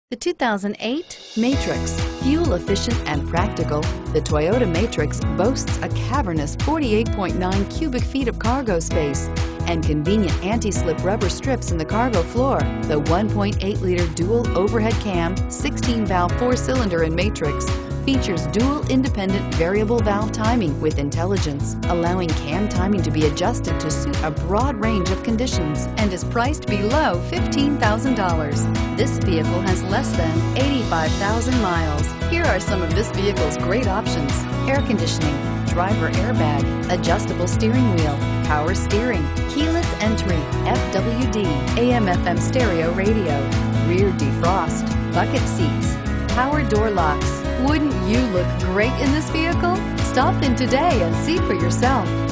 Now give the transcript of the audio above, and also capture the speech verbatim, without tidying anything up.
The two thousand eight Matrix. Fuel efficient and practical, the Toyota Matrix boasts a cavernous forty-eight point nine cubic feet of cargo space and convenient anti-slip rubber strips in the cargo floor. The one point eight liter dual overhead cam, sixteen valve four-cylinder in Matrix features dual independent variable valve timing with intelligence, allowing cam timing to be adjusted to suit a broad range of conditions, and is priced below fifteen thousand dollars. This vehicle has less than eighty-five thousand miles. Here are some of this vehicle's great options: air conditioning, driver airbag, adjustable steering wheel, power steering, keyless entry, F W D, A M F M stereo radio, rear defrost, bucket seats, power door locks. Wouldn't you look great in this vehicle? Stop in today and see for yourself.